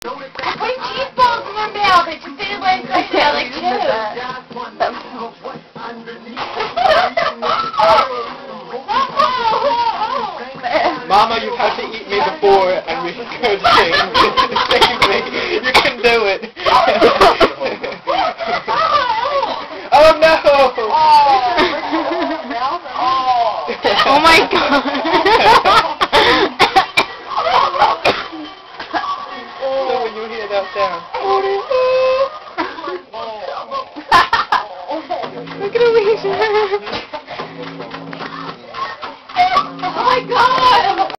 Put cheese balls in her mouth. It just didn't like Mama, you've had to eat me before, and we can go to save me. You can do it. Oh no! Oh my god! So when you hear that sound.